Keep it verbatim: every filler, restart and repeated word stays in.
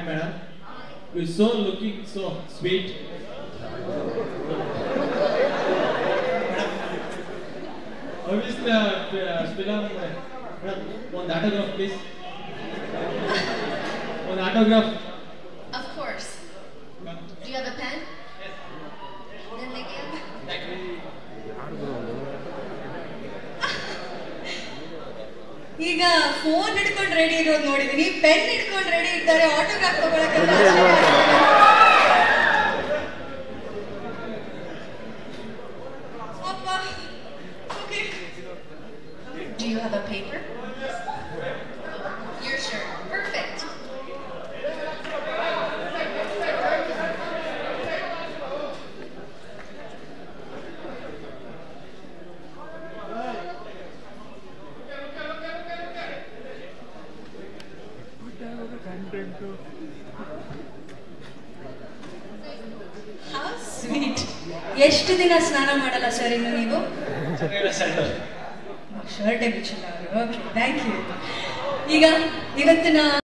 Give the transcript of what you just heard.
Hi madam. You're so looking so sweet. Obviously, uh, film. Madam, one autograph, please. One autograph. Of course. Do you have a pen? Yes. Then they give. Thank you. ಈಗ phone ಹಿಡ್ಕೊಂಡು ready ಇರೋದು ನೋಡಿದೀನಿ, pen ಹಿಡ್ಕೊಂಡು ready ಇದ್ದಾರೆ, autograph ತಗೊಳಕ್ಕೆ. Okay. Do you have a paper? Your shirt. Perfect. How sweet. ಎಷ್ಟು ದಿನ ಸ್ನಾನ ಮಾಡಲ್ಲ ಸರ್ ಇನ್ನು ನೀವು? ಶರ್ಟೇ ಬಿಚ್ಚಿಲ್ಲ. Okay, thank you. ಈಗ ಇವತ್ತಿನ